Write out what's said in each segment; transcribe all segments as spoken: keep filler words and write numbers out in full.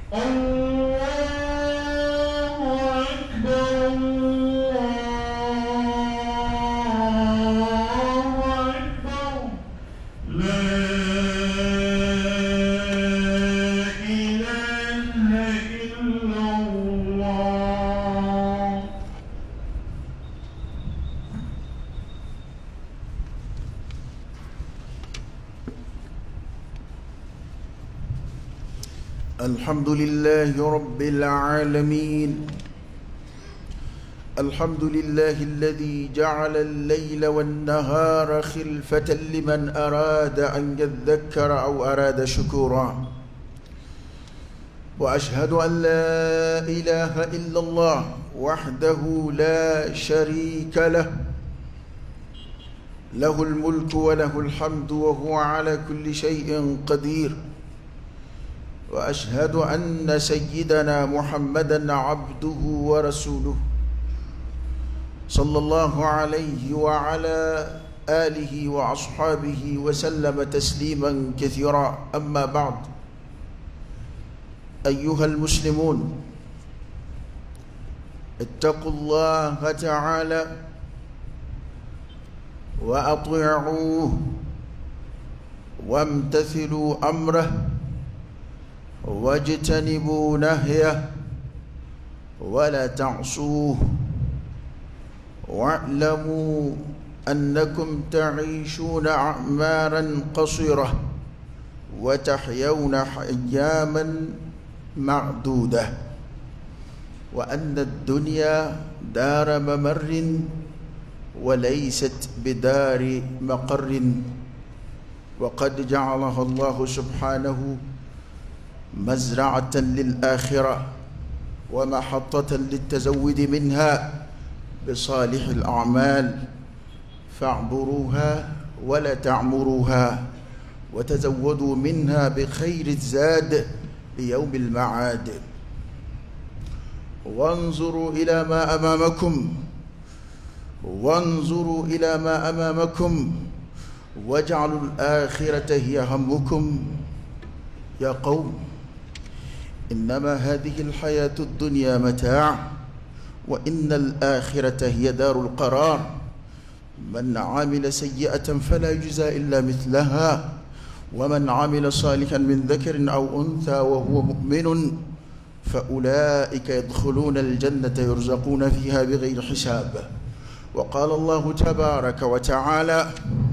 الحمد لله رب العالمين. الحمد لله الذي جعل الليل والنهار خلفة لمن أراد أن يذكر أو أراد شكورا. وأشهد أن لا إله إلا الله وحده لا شريك له، له الملك وله الحمد وهو على كل شيء قدير. وأشهد أن سيدنا محمدًا عبده ورسوله صلى الله عليه وعلى آله وأصحابه وسلم تسليمًا كثيرا. أما بعد، أيها المسلمون، اتقوا الله تعالى وأطيعوه وامتثلوا أمره واجتنبوا نهيه ولا تعصوه، واعلموا أنكم تعيشون أعمارا قصيرة وتحيون أياما معدودة، وأن الدنيا دار ممر وليست بدار مقر، وقد جعلها الله سبحانه مزرعة للآخرة ومحطة للتزود منها بصالح الأعمال، فاعبروها ولا تعمروها، وتزودوا منها بخير الزاد ليوم المعاد. وانظروا إلى ما أمامكم وانظروا إلى ما أمامكم واجعلوا الآخرة هي همكم. يا قوم، إنما هذه الحياة الدنيا متاع، وإن الآخرة هي دار القرار. من عمل سيئة فلا يجزى إلا مثلها، ومن عمل صالحا من ذكر أو أنثى وهو مؤمن فأولئك يدخلون الجنة يرزقون فيها بغير حساب. وقال الله تبارك وتعالى: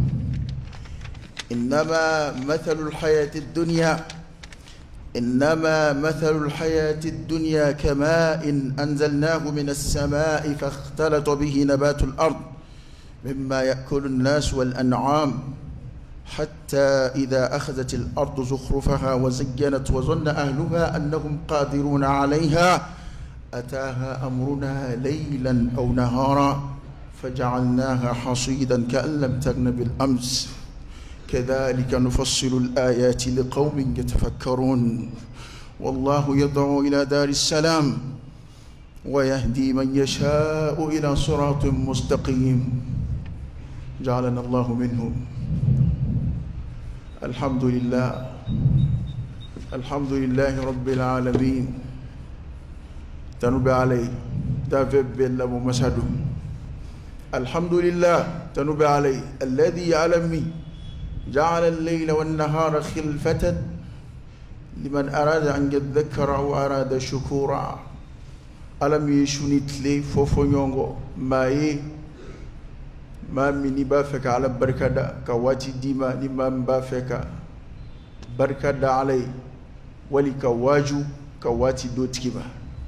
إنما مثل الحياة الدنيا إنما مثل الحياة الدنيا كماء أنزلناه من السماء فاختلط به نبات الأرض مما يأكل الناس والأنعام حتى إذا أخذت الأرض زخرفها وزينت وظن أهلها أنهم قادرون عليها أتاها أمرنا ليلا أو نهارا فجعلناها حصيدا كأن لم تغن بالأمس كذلك نفصل الآيات لقوم يتفكرون. والله يدعو إلى دار السلام ويهدي من يشاء إلى صراط مستقيم، جعلنا الله منهم. الحمد لله الحمد لله رب العالمين. تنبي عليه دافب بلا ممسد. الحمد لله تنبي عليه الذي يعلمي جعل الليل والنهار خلفة لمن أراد أن يذكر أو أراد شكورا. ألم يشونيت لي فوفو نيونغو ماي ما مني بافك على بركة دا كواتي ديما نمام بافك بركة دا علي ولي كواجو كواتي دوت كيما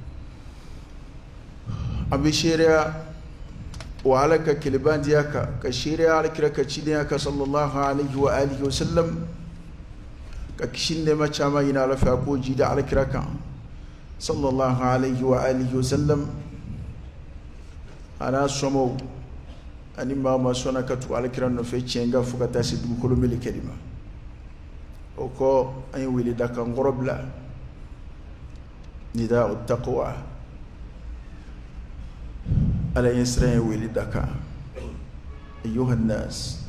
أبي شيريا وعلى كلبان دياكا كشيريا على كرا كتشينياكا صلى الله عليه وآله وسلم ككشين ما شاما ينال فاكو جيدا على كراكا صلى الله عليه وآله وسلم. أنا سمو أني ما ما سونا كتو على كرا نفي تشينغا فكتا سيدو كل ملي كلمة وكو أي ولي داكا غربلا نداء التقوى على يسرين ولدك. أيها الناس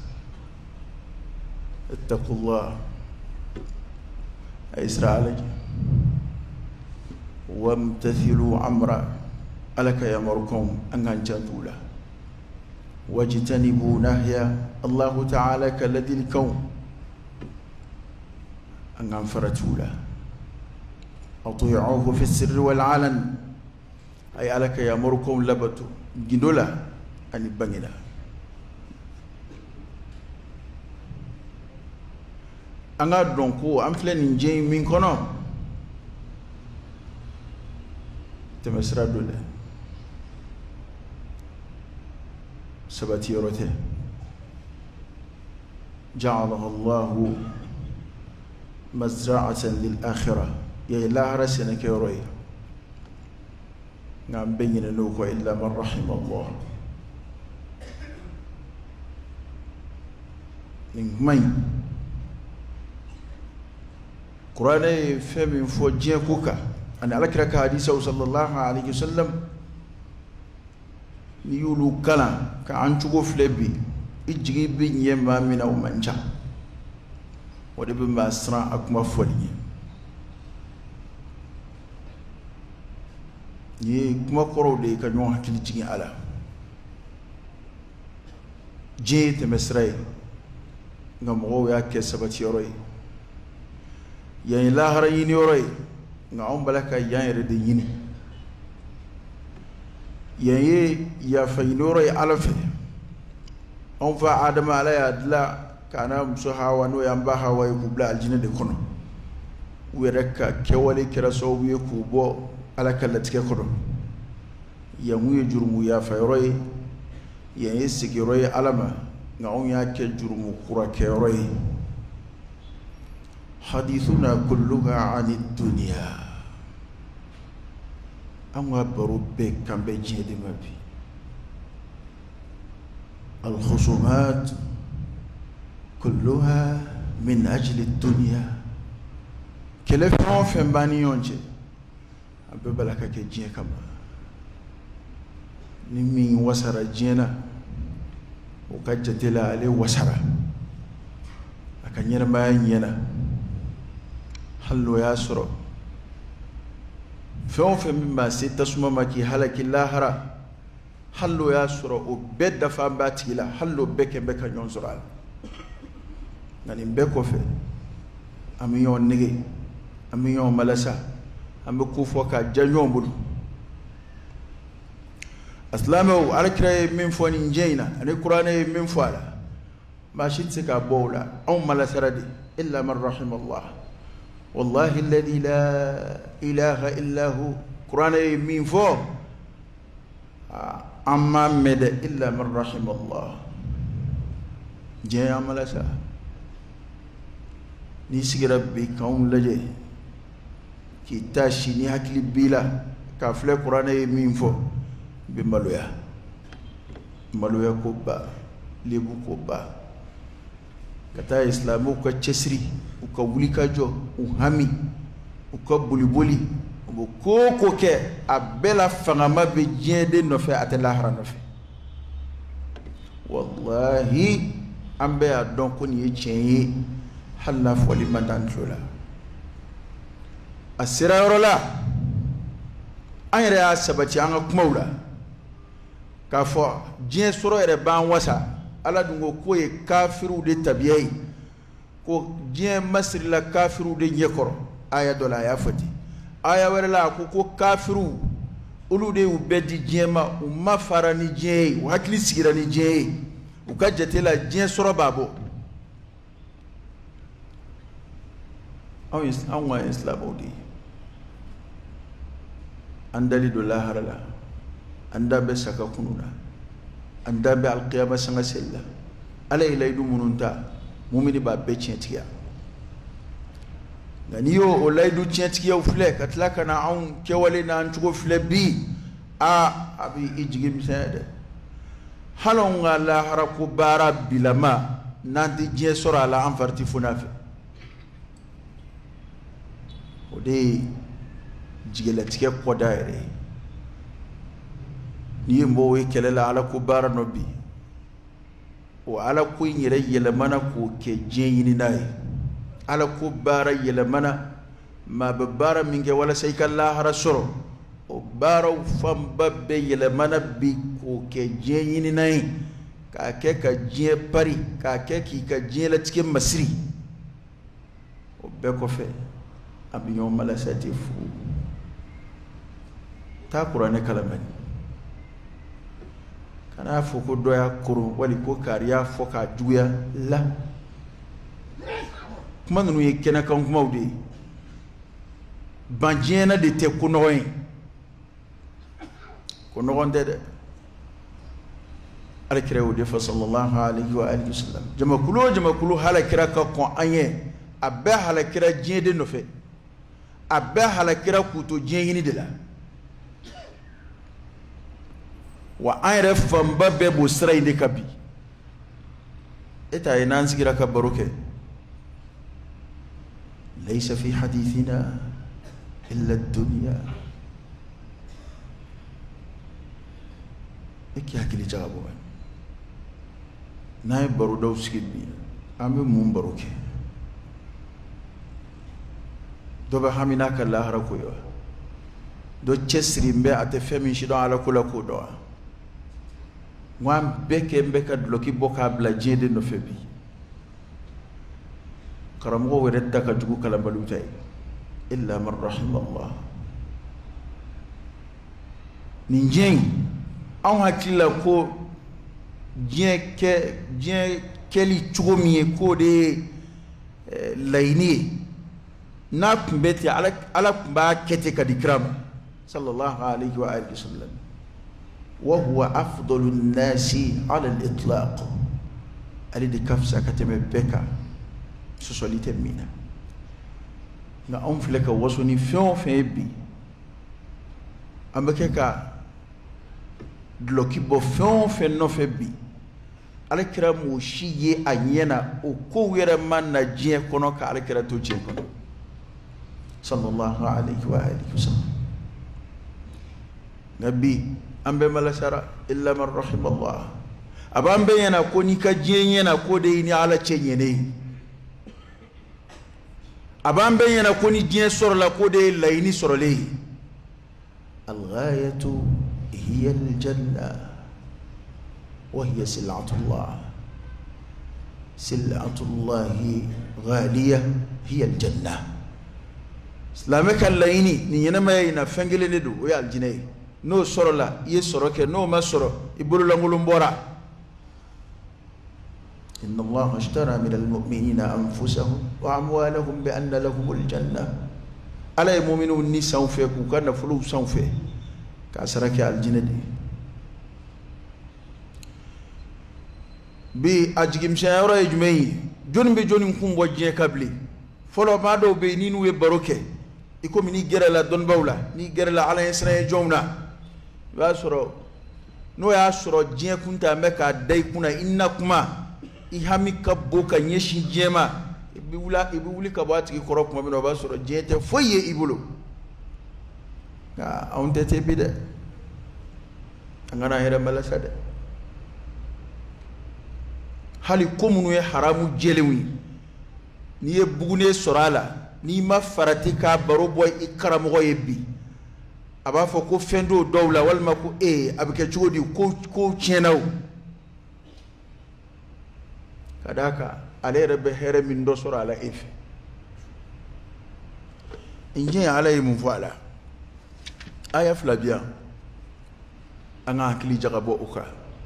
اتقوا الله. أيسر علي وامتثلوا أمرا ألك يمركم أن جدولا واجتنبوا نهيا الله تعالى كالذي الكون أن فرتولا أطيعوه في السر والعلن أي ألك يمركم لبتو جدولا أن يبنينا أنا دونكو أمفلن جاي من كنا تمسرا دولا سبتي روته جعلها الله مزرعة للآخرة يا لا رسنا كيروي نعم بين نوكو إلا من رحم الله من قرآن فهم فوجين كوكا أنا على كرك حديثه صلى الله عليه وسلم يقولوا كلام كأنشوف فلبي يجي بيني ما من أو منجا ودب ما أسرع أكما فولي يه كما كرو لي كنوع كل جي على جي تمسري نعمو يا كسبت يوري يعني لا هريني يوري نعم بلك يعني رديني يعني يا فينوري ألف أنفع آدم على يدلا كان مسحا ونو ينبها ويقبل الجنة دكانه ويرك كوالي كراسو ويكوبو على كلتك كانه يمو يجرم يا فيروي يعني سكيروي ألما نعم يا كجرم كرا كيروي حديثنا كلها عن الدنيا أما بربك كم بيجي ما بي الخصومات كلها من أجل الدنيا كيف هم في بني يونجي أبى بلكا كجيه كما نمي وسر جينا وكجتلا عليه وسر أكنير ما ينينا حلو يا سرو فهم في مما سيتسمى مكي هلك اللاهرة حلو يا سرو وبيد دفع باتيلا حلو بك بك ينزرال يعني بكو في أمي يون نجي أمي يون ملسا أمي كوفوكا جنيون بلو أسلامه على كرة من فوان جينا أنا القرآن من فوالا ما شيت سكا بولا أو ملسا ردي إلا من رحم الله والله الذي لا إله إلا هو قرآن من فوق أما مد إلا من رحم الله جاء ملسا نسي ربي كون لجي كي تاشي نهكلي بلا كافل قرآن من فوق بملويا ملويا كوبا ليبو كوبا كتا إسلامو كتشسري ukawulika jo uhami ukabulibuli ukoko ke abela fangama be jende no fe atela hara no fe wallahi ambe adon ko ni chenye halla foli mandan lola asira rola ayre asabati anga kumawla ka fo jien soro ere ban wasa ala dungo ko e kafiru de tabiyai ko jien masri la kafiru de nyekoro aya dola ya fati aya wala ko ko kafiru ulu de ubedi jiema umma farani jie u hakli sigira ni jie u kajete la jien soro babo aw is anwa islamodi andali do la harala anda be saka kununa anda be alqiyama sanga sella ala ilaydu mununta mumini ba be tientiya ngani yo o laydu tientiya u fle katlaka na on kewale na ntugo fle bi a abi ijigi misede halon la haraku bara bilama nandi je sora la anfarti funafe ode jigelatike kodaire ni mbo we kelela ala ku bara nobi o ala ku nyire yele mana ko ke jeyini nay ala ku bara yele mana ma babara minge wala sayka lahara soro o baraw famba be yelemana bi ko ke jeyini nay ka ke ka je pari ka ke ki ka je la tike masri o be ko fe abiyon mala sati fu ta qur'ane kalamani kana fo ko doya kuru wali ko kariya fo ka juya la kuma nunu ye kena kan kuma de banjena de te kunoy kunogon de ala kira o de fa sallallahu alaihi wa alihi wasallam jama kulo jama kulo hala kira ka ko anye abba hala kira jinde no fe abba hala kira kuto jini de la wa ayre famba be bo sira inde kabi eta ina nsigira ka baroke laysa fi hadithina illa ad-dunya eki hakili jabo nay baro daw sikbi ambe mum baroke do ba hamina ka lahara ko yo do chesri mbe ate femi shi do ala kula ko do wan beke mbeka bloki boka bla jede no febi karamo were daka jugu kala balutay illa man rahimallah ninjeng an hakila ko je ke je keli chugomi ko de layni na kumbeti ala ala ba kete kadikram sallallahu alaihi wa alihi wasallam وهو أفضل الناس على الإطلاق أريد كفسة كتم بكا سوسولي تمينا نا أنفلك وصوني فيون فين بي أمبكا دلوكي بو فيون فين نو فين بي على كرا موشي أنينا وكو يرمان نجيه كونو على كرا توجيه كونو صلى الله عليه وآله وسلم نبي ambe malasara illa man rahimallah abambe yana ko ni ka jenye na ko de ni ala chenye ne abambe yana ko ni jen soro la ko de layni soro le al-ghayatu hiya al-janna wa hiya sil'atullah sil'atullah ghaliya hiya al-janna islamaka layni ni yana mai na fengele ne do ya aljinay no soro la ye soro ke no ma soro ibulu la ngulum bora inna allaha ashtara min almu'minina anfusahum wa amwalahum bi anna lahumul janna ala mu'minun ni sawfe ku kana fulu sawfe ka sarake aljinadi bi ajigim shayara ejmei jonbe jonin kumbo je kabli folo ma do be ni nu we baroke iko mini gerala don bawla ni gerala ala isra jomna ba soro no ya soro je kunta me ka dai kuna inna kuma i hami ka boka nyeshi jema ibi wula ibi wuli ka ba ti koro kuma no ba soro je te foye ibulo ka on te te bide angana hera mala sade hali komunu ye haramu jelewi ni ye bugune sorala ni ma farati ka baro boy ikramo yebi aba fo ko fendo dawla walma ko e abike chodi ko ko chenaw kadaka ale rebe here min do sura ala efe inje ala yi mufala aya flabia anga akili jagabo uka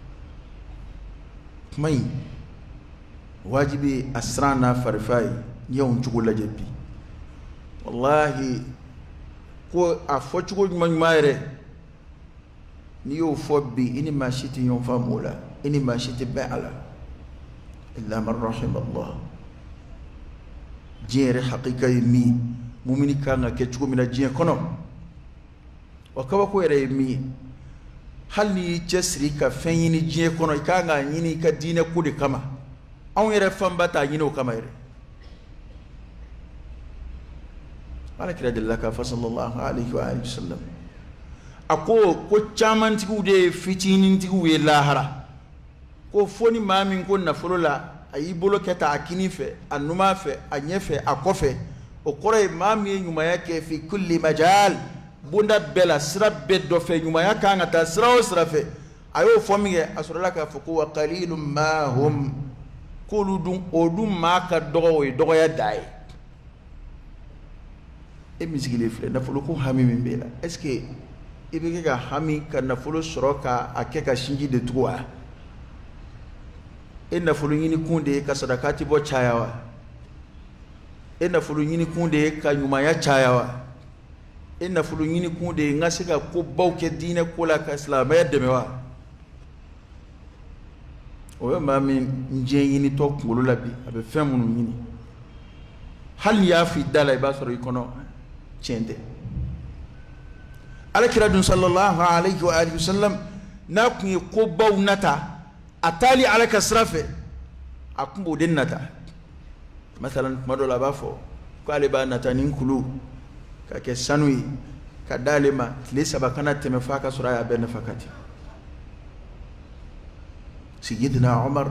mai wajibi asrana farfai yawun chugula jebi wallahi ko a fochugo nymayre ni yo fobbi ini mashiti yon famula ini mashiti ba'ala illa man rahim Allah jere haqiqa mi mu'mini kanga ke chugo mina jien kono wakawa ko ere mi hal ni jesri ka fenyini jien kono kanga nyini ka dine kudi kama on ere fambata nyino kama ere ala kira dillaka fa sallallahu alaihi wa alihi wasallam ako ko chaman tigu de fitinin tigu we lahara ko foni mamin ko na folola ayi bolo keta akini fe anuma fe anyefe akofe o kore ma mi nyumaya ke fi kulli majal bunda bela sira beddo fe nyumaya ka ngata sira o sira fe ayo fominge asurala ka fuku wa qalilum ma hum kuludum odum ma ka dogo dogo ya dai e misigile fle na fulu ko hami min bela est-ce que ibe ga hami ka na fulu soroka akeka shinji de trois e na fulu yini kunde ka sadakati bo chayawa e na fulu yini kunde ka nyumaya chayawa e na fulu yini kunde ngasika ko bawke dine ko la ka islamaya demewa o ma min nje yini to kungolo labi abe femunu yini hal ya fi dala ba soro ikono chende alakira dun sallallahu alayhi wa alihi wasallam na kun ko bawnata atali alaka srafe akumbo den nata masalan madola bafo ko ale ba nata nin kulu ka ke sanui ka dalema le sabakana teme faka suraya ben fakati sayyidina umar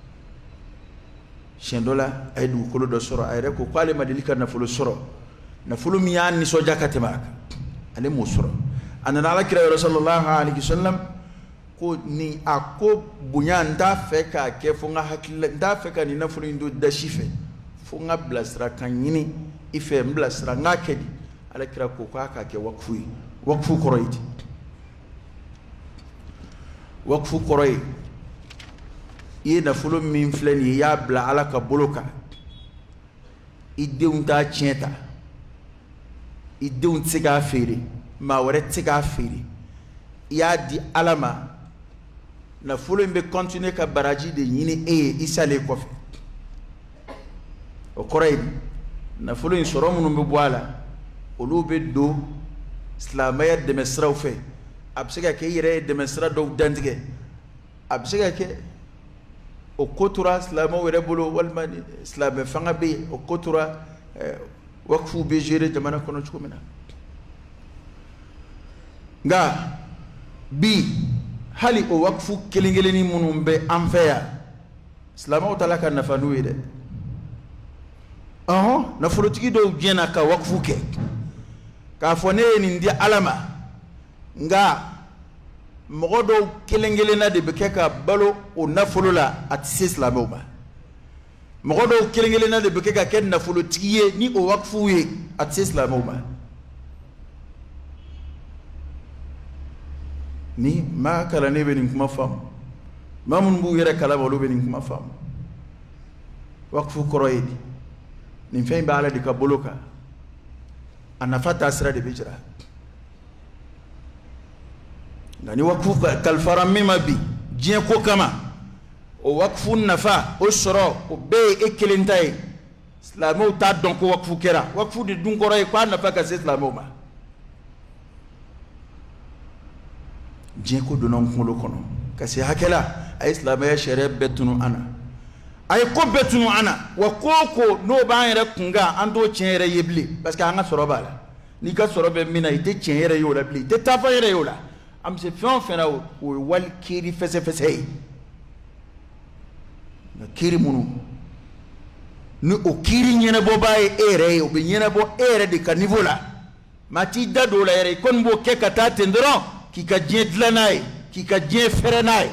shendola ay du kulu do soro ay reko ko ale madilika na fulu soro na fulu mi yan ni so jakate maka ale mo soro anana alakira sallallahu alaihi wasallam ko ni ako bunya nda fe ka ke funga hakilla nda fe ka ni na fulu ndo da shife funga blasra kanyini ife blasra ngakedi alakira ko ka ka ke wakfu wakfu koroyti wakfu koroy ye na fulu min fleni ya bla alaka boloka ideun ta chenta ideun tsiga fere ma wore tsiga fere ya di alama na fulu mbe continuer ka baraji de yini e isale kofe o koray na fulu in soro munu mbe boala olu be do islamaya de mesra fe absega ke yire de mesra do dandige absega ke o kotura islamo were bolo walman islam fanga be o kotura wakfu be jere jamana kono chukumina nga bi hali o wakfu kelingeleni munumbe amfeya islamo talaka nafanu ide aho na folotiki do jena ka wakfu ke ka fone ni ndi alama nga mogodo kelengelena de bekeka balo o nafolula atise islamo ba mogodo kelengelena de bekeka ken nafolotiye ni o wakfu ye atise islamo ba ni ma kala ne be ni kuma fam mamun bu yere kala bolo be ni kuma fam wakfu koroyidi ni fay ba ala di ka boloka anafata asra de bijra ngani wakfu kalfaram mima bi jien ko kama o wakfu nafa o soro o be ekelentay islamo ta don ko wakfu kera wakfu de dun koroy ko nafa ka islamo ma jien ko donon kulo kono kasi hakela ay islamaya shere betunu ana ay ko betunu ana wa koko no ba yere kunga ando chenere yebli parce que anga soro bala ni ka soro be mina ite chenere yola bli te tafa yere yola am se fion fena o wal kiri fese fese na kiri munu ni o kiri nyene bo baye ere o be nyene bo ere de ka niveau la mati dado la yere kon bo ke kata tendron ki ka dien dlanay ki ka dien ferenay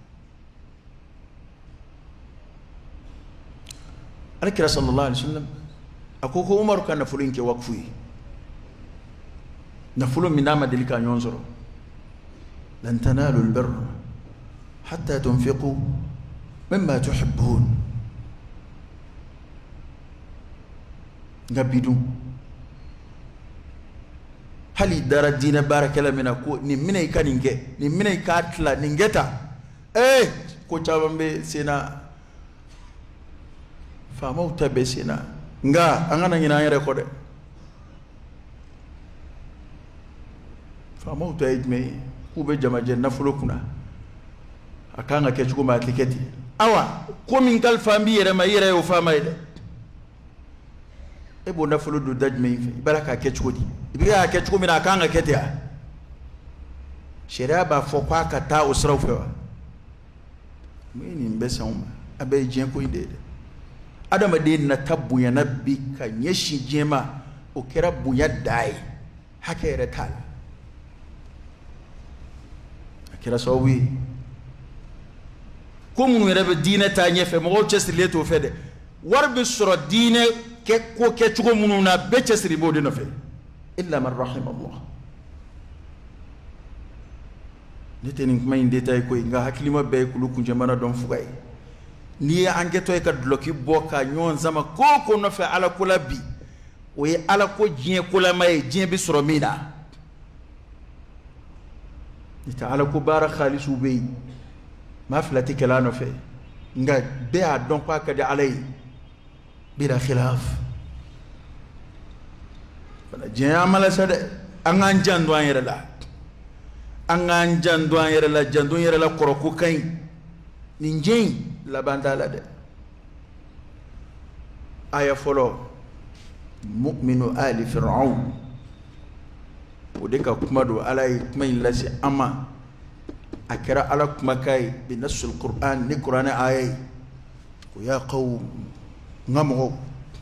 alakira sallallahu alaihi wasallam akoko umar kana fulin ke wakfu na fulo minama delika nyonzoro lan tanalu albir hatta tunfiqu mimma tuhibbun ngabidu hali dara dina barakala mina ko ni mina ikaninge ni mina ikatla ningeta eh ko chabambe sina fama utabe sina nga angana nyina yere ko de fama utaidme kube jamaje nafulo kuna akanga ke chukuma tiketi awa ko min kal fambi yere ma yere o fama ide e bo nafulo do dajme ife baraka ke chukodi ibiga ke chukumi na akanga kete ya sheria ba fo kwa kata usrofewa mini mbesa uma abe jien ko ide adamaden na tabuya na bi ka ɲɛsin diɲɛ ma o kɛra bonya da ye hakɛ yɛrɛ t'a la a kɛra sababu ye ko minnu yɛrɛ bɛ diinɛ taa ɲɛfɛ mɔgɔw cɛsirilen t'o fɛ dɛ wari bɛ sɔrɔ diinɛ kɛ ko kɛcogo minnu na bɛɛ cɛsiri b'o de nɔfɛ illa man rahima Allah ne tɛ nin kuma in détail koyi nka hakilima bɛɛ ye kulu kuncɛmana dɔn fuga ye n'i ye an kɛtɔ ye ka duloki bɔ ka ɲɔgɔn sama ko o ko nɔfɛ ala ko la bi o ye ala ko diɲɛ kolama ye diɲɛ bɛ sɔrɔ min na n'o tɛ ala ko baara xaalisiw bɛ yen maa fila tɛ kɛlɛ a nɔfɛ nka bɛɛ y'a dɔn ko a ka di ala ye bila khilaaf diɲɛ y'an mala sa dɛ an k'an janto an yɛrɛ la an k'an janto an yɛrɛ la janto an yɛrɛ la kɔrɔ ko ka ɲi nin diɲɛ in laban t'a la dɛ aya fɔlɔ mu'minu ali fir'aun o de ka kuma don ala ye kuma in lase an ma a kɛra ala kumakan ye bi nasul qur'an ni kuranɛ aya ye ko ya qawm n ka mɔgɔw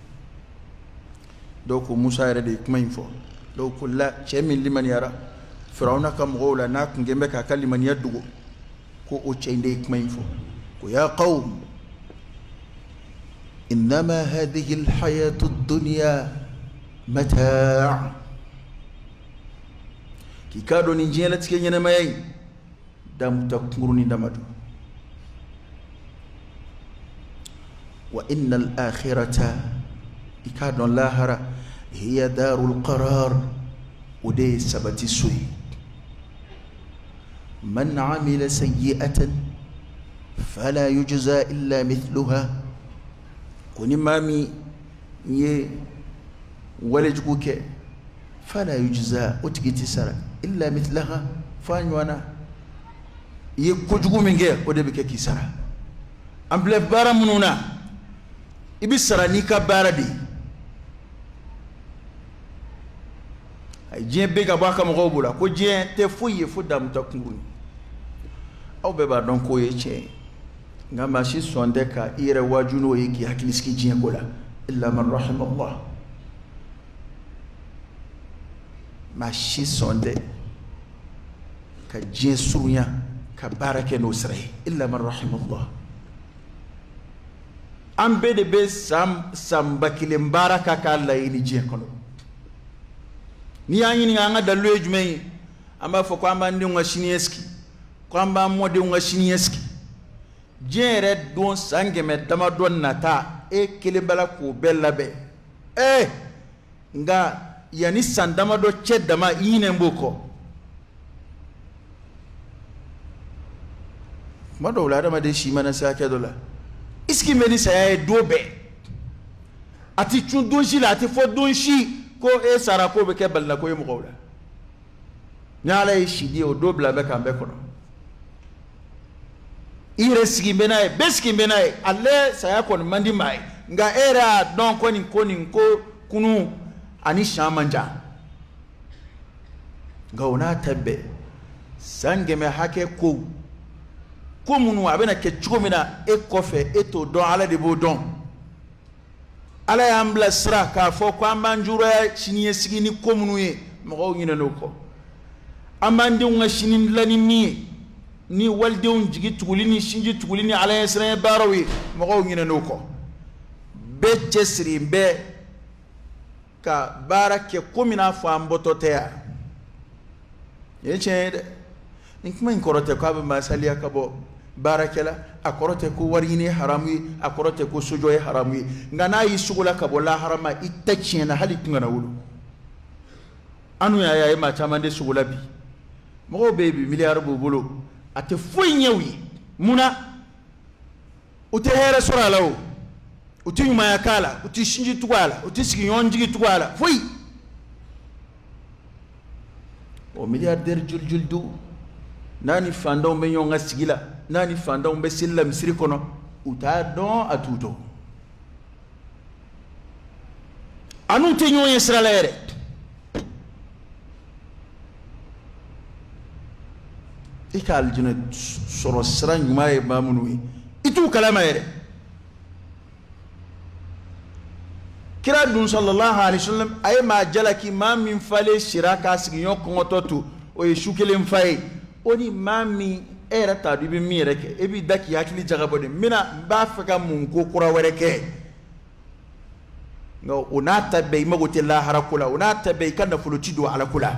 dɔw ko musa yɛrɛ de ye kuma in fɔ dɔw ko la cɛ min limaniyara firawuna ka mɔgɔw la n'a kun kɛn bɛ k'a ka limaniya dogo ko o cɛ in de ye kuma in fɔ ko ya qawm innama hadhihi alhayatu ad-dunya mataa' k'i k'a dɔn nin diɲɛlatigɛ ɲɛnamaya in damuta kunkurunin dama don wa inna al-akhirata i k'a dɔn lahara hiya darul qarar o de ye sabati so ye man amila sayyi'atan fala yujza illa mithluha ko ni maa min ye walejugu kɛ fala yujza o tigi tɛ sara illa mithlaha fa ɲɔgɔnna i ye kojugu min kɛ o de bɛ kɛ k'i sara an filɛ baara minnu na i bɛ sara n'i ka baara de ye a diɲɛ bɛ ka bɔ a ka mɔgɔw bolo ko diɲɛ tɛ foyi ye fo damuta kunkuru aw bɛɛ b'a dɔn k'o ye tiɲɛ ye nka maa si sɔn tɛ ka i yɛrɛ waaju n'o ye k'i hakili sigi diɲɛ ko la illa man rahima Allah maa si sɔn tɛ ka diɲɛ surunya ka baara kɛ n'o sira ye illa man rahima Allah an bɛɛ de bɛ san sanba kelen baara ka k'a laɲini diɲɛ kɔnɔ n'i y'an ɲininka an ka dalilu ye jumɛn ye an b'a fɔ ko an b'an denw ka siniɲɛsigi ko an b'an mɔdenw ka siniɲɛsigi diɲɛ yɛrɛ don san kɛmɛ damadɔ nata e kelen b'a la k'o bɛɛ labɛn ee nka yanni san damadɔ cɛ dama i ɲinɛ b'o kɔ tuma dɔw la adamaden si mana se hakɛ dɔ la i sigi bɛ ni saya ye don bɛɛ a tɛ cun don si la a tɛ fɔ don si ko e sara ko bɛ kɛ balila ko ye mɔgɔw la ni ala ye si di o don bila bɛ k'an bɛɛ kɔnɔ i yɛrɛ sigi bɛ n'a ye bɛɛ sigi bɛ n'a ye ale saya kɔni man di maa ye nka e yɛrɛ y'a dɔn ko nin ko nin ko kunu ani san man ca nka o n'a ta bɛɛ san kɛmɛ hakɛ ko ko minnu a bɛna kɛ cogo min na e kɔfɛ e t'o dɔn ala de b'o dɔn ala y'an bila sira k'a fɔ ko an b'an juraya siniɲɛsigi ni ko minnu ye mɔgɔw ɲinɛn'o kɔ an b'an denw ka sini dilan ni min ye ni walidenw jigi tuguli ni sinji tuguli ni ala ɲɛsiranɲɛ baaraw ye mɔgɔw ɲinɛn'o kɔ bɛɛ cɛsiri bɛɛ ka baara kɛ ko min n'a fɔ an bɔtɔ tɛ yan nin ye tiɲɛ ye dɛ nin kuma in kɔrɔ tɛ ko a bɛ masaliya ka bɔ baarakɛla a kɔrɔ tɛ ko wari ɲini haramu ye a kɔrɔ tɛ ko sojɔ ye haramu ye nka n'a y'i sugu la ka bɔ lahara ma i tɛ tiɲɛ na hali kun kana wolo an dun y'a ye maa caman de sugu la bi mɔgɔw bɛ yen bi miliyari b'u bolo a tɛ foyi ɲɛ u ye munna u tɛ hɛrɛ sɔrɔ a la o u tɛ ɲumanya k'a la u tɛ sinji tugu a la u tɛ sigiɲɔgɔn jigi tugu a la foyi o miliyardɛri joli joli do n'a ni fantanw bɛ ɲɔgɔn ka sigi la n'a ni fantanw bɛ seli la misiri kɔnɔ u t'a dɔn a t'u dɔn a n'u tɛ ɲɔgɔn ye sira la yɛrɛ i ka alijinɛ sɔrɔ sira ɲuman ye maa minnu ye i t'u kalama yɛrɛ kira dun sallallahu alaihi wasallam ay ma jalaki ma min fale shiraka sigiyo kongototu o ye shukelen faye oni ma min era ta du bi mi yere ke e bi daki hakili jagabode mina ba faka mun ko kura were ke no onata be magote la harakula onata be kana fuluti do ala kula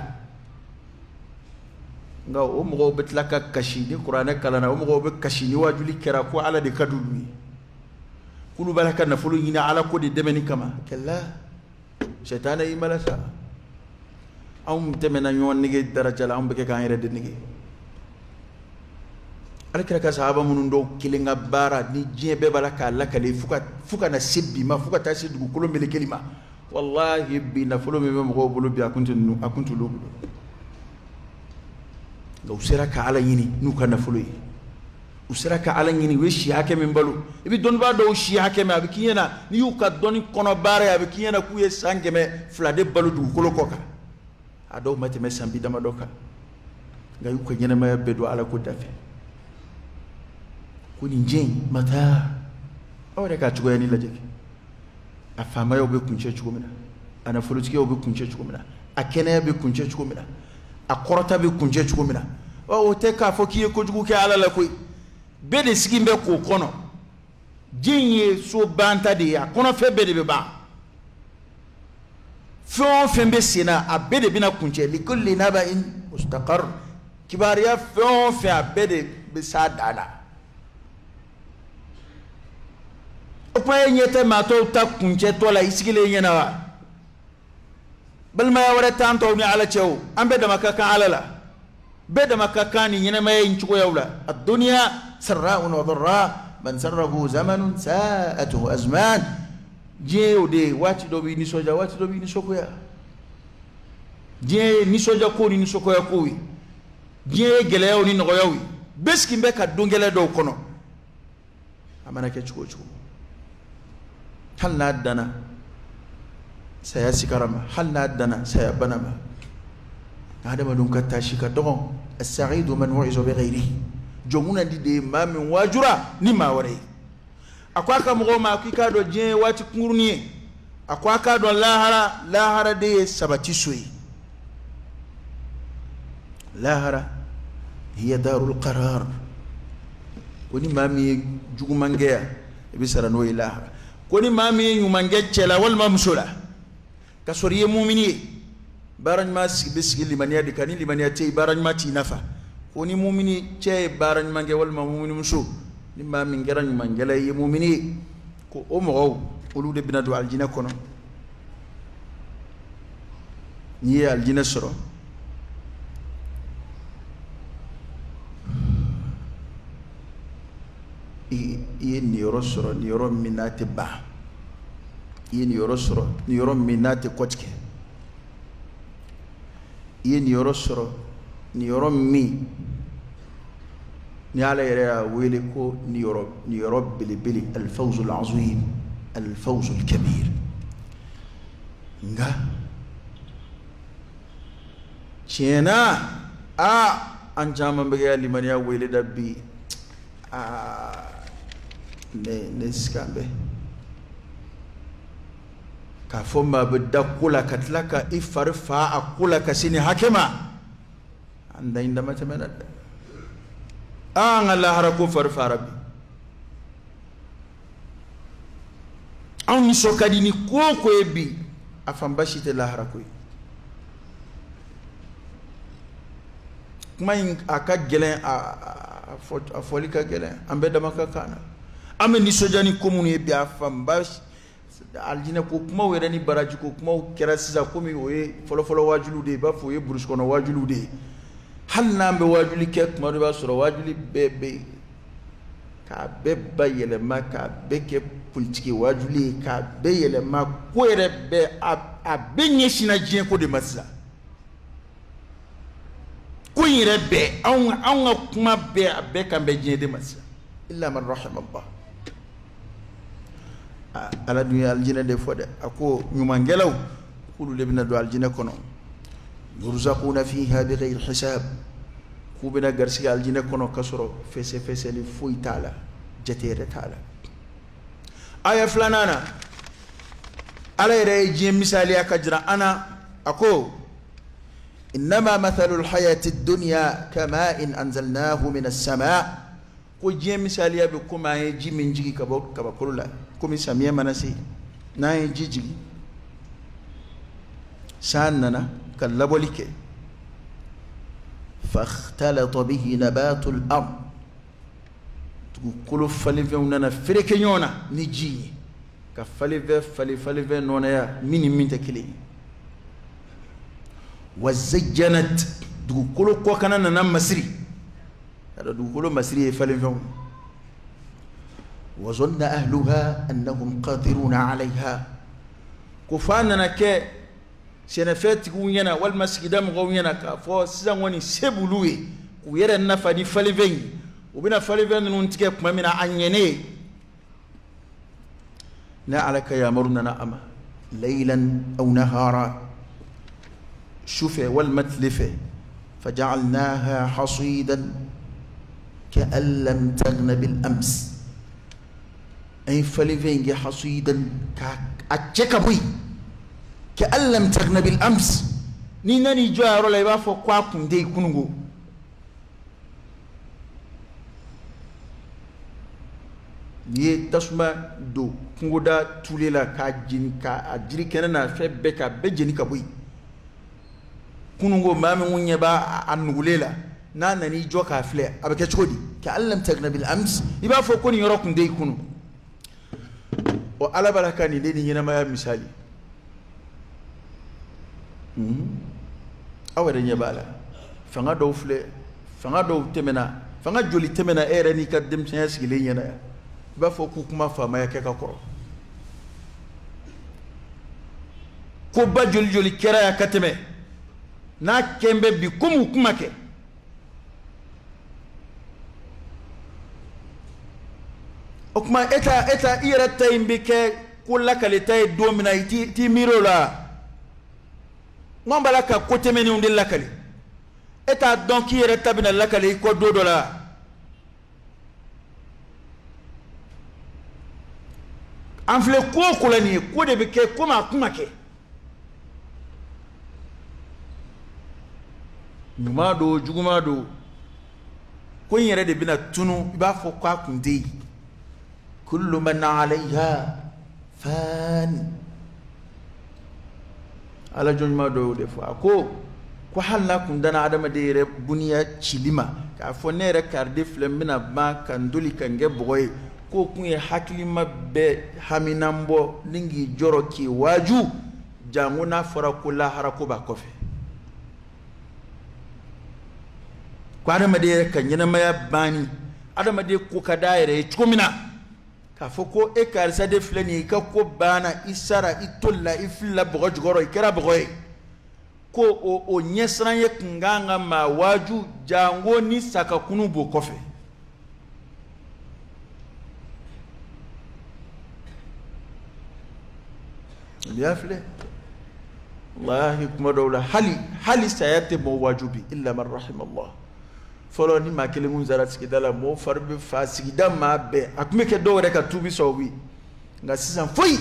nga o mo betlaka kashini qur'ana kala na o mo be kashini wajuli kera ko ala de kadulwi kulu balaka na fulu yina ala ko de demeni kama kala shaytana imalasa am temena nyon nige daraja la am be ka yere de nige alkira ka sahaba munun do kilinga bara ni jebe balaka la kale fuka fuka na sibbi ma fuka ta sidu ko mele kelima wallahi bi na fulu me mo bulu bi akuntu akuntu lo ga usira ka ala yini nu kana fulu usira ka ala yini we shi hake min balu ibi don ba do shi hake me abiki yana ni yu ka doni kono bare abiki yana ku ye sange me flade balu du ko koka ado mate me sambi dama doka ga yu ko nyene ma bedo ala ko dafe kuni njin mata awre ka chugo yani lajeke afama yo be kunche chugo mina ana fulutike yo be kunche chugo mina akene be kunche chugo mina akorota be kunche chugo mina o te ka fokiye ko jugu ke ala la koy be de sigimbe ko kono jinye so banta de ya kono fe be de be ba fon fembe sina abede bina kunche likulli naba'in mustaqar kibariya fon fe abede be sadala opa nyete mato ta kunche to la isigile nyena wa bal ma yawara tanto ni ala chew ambe da makaka ala la be da makaka ni nyena may nchuko yawla ad-dunya sarra'un wa dharra man sarrahu zamanun sa'atuhu azman je ode wati do bi ni soja wati do bi ni sokoya je ni soja ko ni sokoya ko wi je gele yaw ni no yawi beski mbe ka dungele do kono amana ke chuko chuko hal na dana saya sikarama hal na dana saya banama hada madun ka tashi ka dogon as-sa'id man wa'iza bi ghairihi jomuna di de ma min wajura ni ma ware akwa ka mo ma kika do je wati kurni akwa ka do lahara lahara de sabati suyi lahara hiya darul qarar woni ma mi jugumangeya ibi sarano lahara koni mami yumange chela wal mamsula kasoriye mu'mini baran ma sigi limaniya dikani limaniya te baran ma ti nafa koni mu'mini che baran mange wal mu'mini musu ni mami ngaran mangela ye mu'mini ko o mo olu de binadu aljina kono ni aljina soro iye niyoro soro niyoro minate ba iye niyoro soro niyoro minate kotke iye niyoro soro niyoro mi ni ala yere wele ko niyoro niyoro bili bili al-fawz al-azim al-fawz al-kabir nga chena a anjama mbege limaniya wele dabbi a ne ne skambe ka fomma be dakula katlaka ifarfa akula kasini hakima anda inda mata mena an Allah haraku farfa rabbi an so kadini ko ko ebi afambashi te la haraku kuma aka gelen a folika gelen ambe da makakana ame ni sojani komuni bi afambashi aljina ko kuma wera ni baraji ko kuma kera siza komi oye folo folo wajulu de ba foye burus kono wajulu de hal nambe wajuli ke kuma do ba soro wajuli bebe ka beba yele maka beke politiki wajuli ka be yele ma ko ere be a benye shina jien ko de masa ko yire be an an kuma be be kan be jien de masa illa man rahim Allah ala dunya aljina de fode ako nyuma ngelaw kulu lebina do aljina kono yurzaquna fiha bighayri hisab kubina garsi aljina kono kasoro fese fese li fuy taala jetere taala aya flanana ala yɛrɛ ye diɲɛ misaliya ka jira an na a ko innama mathalu lhayati dunya kama'in anzalnahu min as-sama' ko diɲɛ misaliya bɛ komi an ye ji min jigi ka bɔ kabakolo la komi samiyɛ mana se n'an ye ji jigi san nana ka labɔli kɛ fakhtalata bihi nabatul ard dugukolo falenfɛnw nana fereke ɲɔgɔn na ni ji ye ka falenfɛn falen falenfɛn nɔnɔya min ni min tɛ kelen ye wa zajjanat dugukolo kɔkana nana masiri kada dugukolo masiri ye falenfɛnw wa zanna ahluha annahum qadiruna alayha ko fa nana kɛ sɛnɛfɛn tigiw ɲɛna walima sigida mɔgɔw ɲɛna k'a fɔ sisan kɔni se b'olu ye k'u yɛrɛ nafa ni falenfɛn ye u bɛna falenfɛn ninnu tigɛ tuma min na a ɲɛnen ye ne ala ka yamaru nana a ma laylan aw nahara su fɛ walima tile fɛ faja'alnaha hasidan ka'an lam taghna bil ams an ye falenfɛn kɛ hasidan k'a cɛ ka bɔ yen ka'an lam taghna bil ams ni nani jɔ a yɔrɔ la i b'a fɔ ko a kun tɛ yen kunungo n'i ye tasuma don kungoda tule la k'a jeni k'a jiri kɛnɛ na fɛn bɛɛ k'a bɛɛ jeni ka bɔ yen kunungo maa min ɲɛ b'a a nugulen la n'a nan'i jɔ k'a filɛ a bɛ kɛ cogo di ka'an lam taghna bil ams i b'a fɔ ko nin yɔrɔ kun tɛ yen kunun o ala b'a la ka nin de ni ɲɛnamaya misali aw yɛrɛ ɲɛ b'a la fanga dɔw filɛ fanga dɔw tɛmɛna fanga joli tɛmɛna e yɛrɛ n'i ka denmisɛnya sigilen ɲɛna yan i b'a fɔ k'u kuma faamaya kɛ ka kɔrɔ ko ba joli joli kɛra yan ka tɛmɛ n'a kɛn bɛ bi komi u kuma kɛ o kuma e ta e ta i yɛrɛ ta in bɛ kɛ ko lakalita ye don min na i t'i miiri o la ŋɔn b'a la ka ko tɛmɛnenw de lakali e t'a dɔn k'i yɛrɛ ta bɛna lakali i kɔ don dɔ la an filɛ ko o ko la nin ye ko de bɛ kɛ komi a kuma kɛ ɲuman don juguman don ko in yɛrɛ de bɛna tunu i b'a fɔ ko a kun tɛ yen kullu man alayha fan ala jɔnɲuman dɔ y'o de fɔ a ko ko hali n'a kun danna adamaden yɛrɛ buniya cili ma k'a fɔ ne yɛrɛ kariden filɛ n bɛna ban ka n doli ka n kɛ bɔgɔ ye k'o kun ye hakilima bɛɛ haminan bɔ ni k'i jɔrɔ k'i waaju janko n'a fɔra ko lahara ko b'a kɔfɛ ko adamaden yɛrɛ ka ɲɛnamaya banni adamaden ko ka d'a yɛrɛ ye cogo min na k'a fɔ ko e karisa de filɛ nin ye i ka ko banna i sara i tolila i filila bɔgɔ jukɔrɔ i kɛra bɔgɔ ye ko o o ɲɛsiran ye kun kan ka maa waaju janko ni sakakunu b'o kɔfɛ i y'a filɛ wallahi kuma dɔw la hali hali saya tɛ mɔgɔ waaju bi illa man rahimallah fɔlɔ ni maa kelen kun sara sigida la mɔgɔw fari bɛ fa sigida maa bɛɛ a tun bɛ kɛ dɔw yɛrɛ ka tuubi sababu ye nka sisan foyi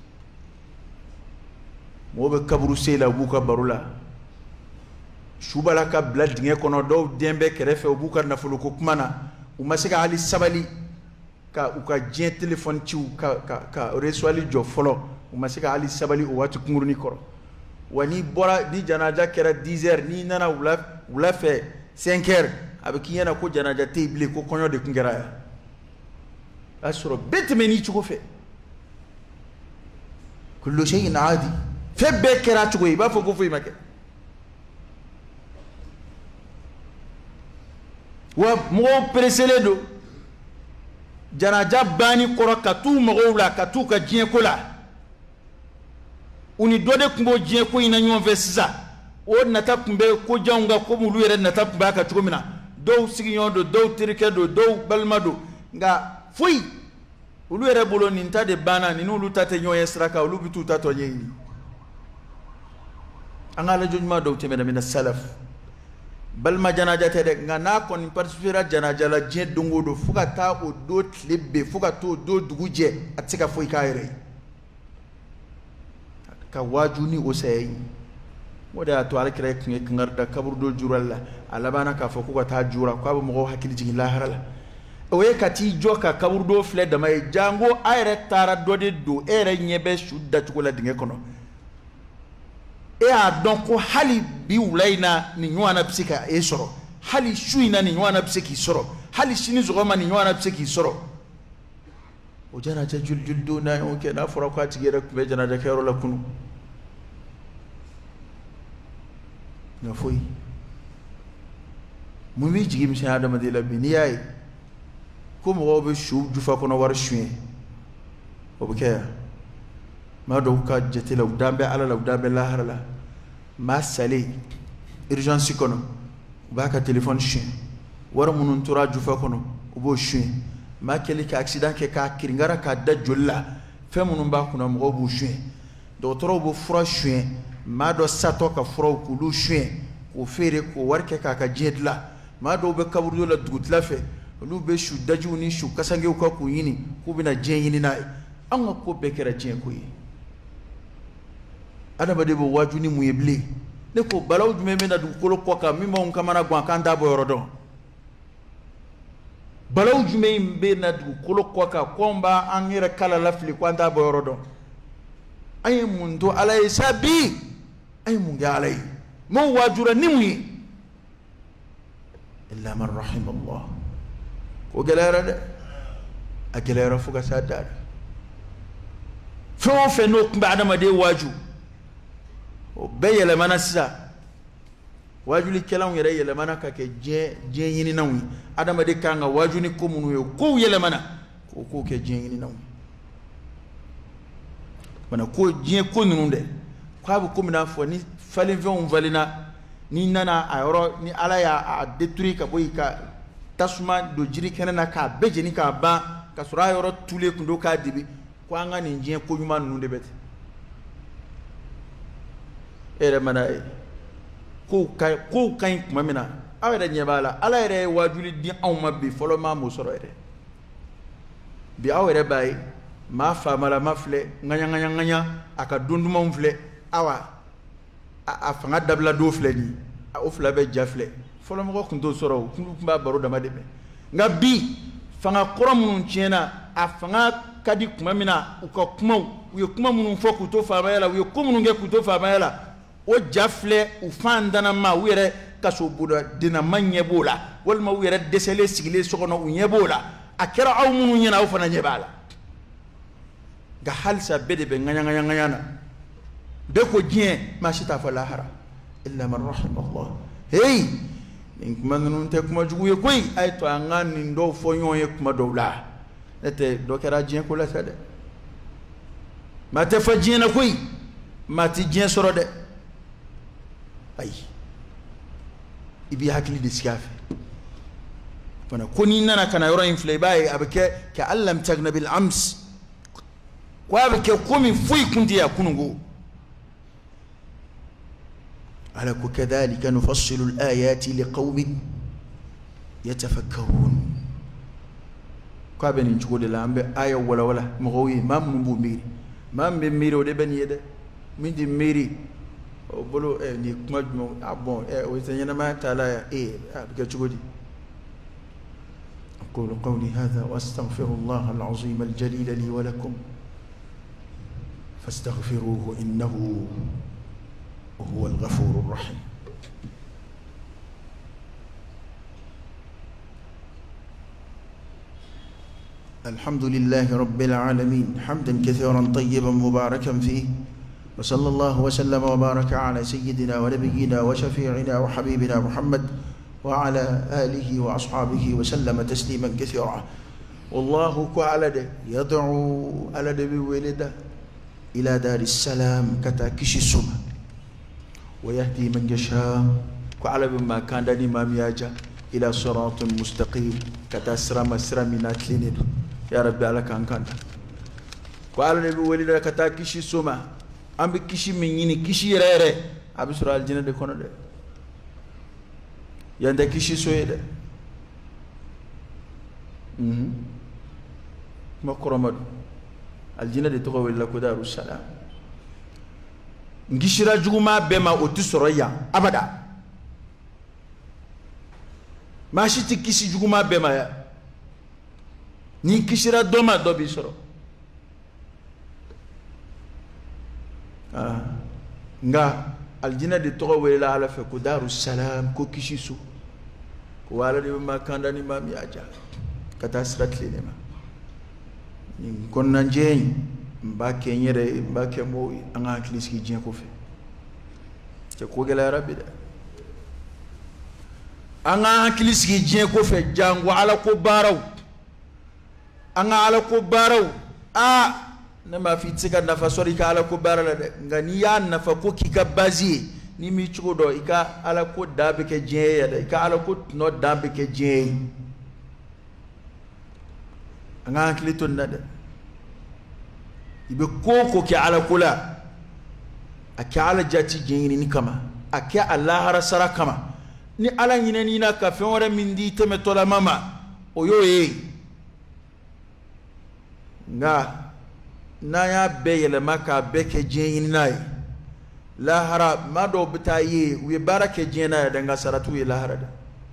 mɔgɔw bɛ kaburu se la u b'u ka baro la su b'a la ka bila dingɛ kɔnɔ dɔw den bɛ kɛrɛfɛ u b'u ka nafoloko kuma na u ma se ka hali sabali ka u ka diɲɛ telefɔni ciw ka ka ka resuwali jɔ fɔlɔ u ma se ka hali sabali o waati kunkurunin kɔrɔ wa n'i bɔra ni janaja kɛra dix heures n'i nana wula wula fɛ cinq heures a bɛ k'i ɲɛna ko janaja tɛ yen bilen ko kɔɲɔ de tun kɛra yan o y'a sɔrɔ bɛɛ tɛmɛn'i cogo fɛ kullu shay'in aadi fɛn bɛɛ kɛra cogo ye i b'a fɔ ko foyi ma kɛ wa mɔgɔw pereselen don janaja banni kɔrɔ ka t'u mɔgɔw la ka t'u ka diɲɛ ko la u ni dɔ de tun b'o diɲɛ ko in na ɲɔgɔn fɛ sisan o nata tun bɛ ko janw ka komi olu yɛrɛ nata tun b'a kan cogo min na dɔw sigiɲɔgɔn don dɔw terikɛ don dɔw balima don nka foyi olu yɛrɛ bolo nin ta de banna nin n'olu ta tɛ ɲɔgɔn ye sira kan olu bɛ t'u ta tɔ ɲɛɲini an ka lajɛ ɲuman dɔw tɛmɛna mina salaf balima janaja tɛ dɛ nka n'a kɔni participera janaja la diɲɛ don o don fo ka taa o don tile bɛn fo ka t'o don dugu jɛ a tɛ se ka foyi k'a yɛrɛ ye ka wajuni o sayi wada to alkira kun kangar da kabur do juralla alabana ka fa ko ka ta jura ko ba mo hakili jigi laharala o ye kati joka kabur do fle da mai jango ayre tara do de do ere nyebe shudda tukola dinge kono e a donc ko hali bi wulaina ni nywana psika e soro hali shuina ni nywana psiki soro hali shini zogoma ni nywana psiki soro o jana ta jul jul do na o ke na fura ko tigere ko be jana da kero la kunu na foi mu mi jigi mi sa adama de la biniyai ko mo be shu jufa kono war shuye o be kaya ma do ka jete la dambe ala la dambe la harala ma sale urgence kono ba ka téléphone shuye war munun tura jufa kono o bo shuye ma kele ka accident ke ka kiringara ka da jolla fe munun ba kono mo bo shuye do toro bo fura shuye ma do sato ka fura ku lu shuye ko fere ko warke ka ka jedla ma do be kaburu la dugutla fe lu be shu dajuni shu kasange ko ku yini ku bina jeyini na an ko be kera jen ko yi adama de bo wajuni mu yeble ne ko balaw jume me na du ko ko ka mi mo kamana gwan kan da bo yorodo balaw jume be na du ko ko ka komba an yere kala lafli ko anda bo yorodo ay mundo alay sabi ay mun ga alay mo wajura nimwi illa man rahim Allah ko galera de a galera fuga sadar fo fe no kumba adama de waju o beyele manasa waju li kelan yere yele manaka ke je je yini nawi adama de kanga waju ni ko munu yo ko yele mana ko ko ke je yini nawi mana ko je ko nunu de ko abu ko mina fo ni falen fe on valina ni nana ayoro ni ala ya a détruire ka boy ka tasuma do jiri kenana ka bejeni ka ba ka sura yoro tule kundo ka dibi ko anga ni nje ko nyuma nunu de bete ere mana ko kay ko kay mamina awere nyebala ala ere wajuli di awma bi folo ma mo soro ere bi awere bay ma fa mala mafle nganya nganya nganya aka dunduma mfle awa a fanga dabla do fle ni o fla be jafle folo mo ko ndo soro kundu ba baro dama de be ngabi fanga koro mun tiena a fanga kadi kuma mina u ko kuma u kuma mun fo ku to fa bayala u ko mun nge ku to fa bayala o jafle u fandana ma u yere kaso buda dina manye bola wal ma u yere desele sigile sokono u nyebola akira aw mun nyina u fana nyebala ga halsa bede be nganya nganya nganya na be ko dien ma shita fa lahara illa man rahim Allah hey ning manun te kuma jugu ye koy ay to ngani ndo fo nyoye kuma dowla ete do kera dien ko la sade ma te fa dien na koy ma ti dien soro de ay ibi hakli de siafe wana koni nana kana yoro infle bay abake ka allam tagna bil ams kwa abake komi fuy kundi ya kunungo على كذلك نفصل الآيات لقوم يتفكرون كابن نقول لهم آية ولا ولا مغوي ما من بميري ما من ميري ولا بني يده من دي ميري بقولوا إيه ني مجمع أبون إيه ويتنينا ما تعالى إيه بكتشودي أقول قولي هذا وأستغفر الله العظيم الجليل لي ولكم فاستغفروه إنه وهو الغفور الرحيم الحمد لله رب العالمين حمدا كثيرا طيبا مباركا فيه وصلى الله وسلم وبارك على سيدنا ونبينا وشفيعنا وحبيبنا محمد وعلى آله وأصحابه وسلم تسليما كثيرا والله كعلد يدعو على بولده إلى دار السلام كتاكش السماء ويهدي من يشاء كعلى بما كان دني ما مياجا إلى صراط مستقيم كتاسرا مسرا من أتلين يا رب على كان كان كعلى بولده كتاكش السماء أم بكشي من يني كشي رأي أبي سرال الجنة دكانه ده ياندا كشي سوي ده مم ما كرامد الجنة دي تقوى الله كدار السلام ngishira juguma bema otusoroya abada mashiti kisi juguma bema ya ni kishira doma dobi soro ah nga aljina de togo wela ala fe ko daru salam ko kishisu ko wala de ma kandani mami aja kata srat lenema ni konna njeni mbake nyere mbake mo anga kliski jien ko fe te ko gela rabbi da anga kliski jien ko fe jango ala ko baraw anga ala ko baraw a nama fi tsika nafa sori ka ala ko barala de ngani ya nafa ko kika bazi ni mi chudo ika ala ko dabe ke jien ya de ika ala ko no dabe ke jien anga klito nada ibe koko ke ala kula aka ala jati jeni ni kama aka Allah harasara kama ni ala nyine ni na ka fe wora mindi teme tola mama oyo e nga na ya beyele maka beke jeni nai la hara mado bitaye we barake jena da nga saratu we la hara da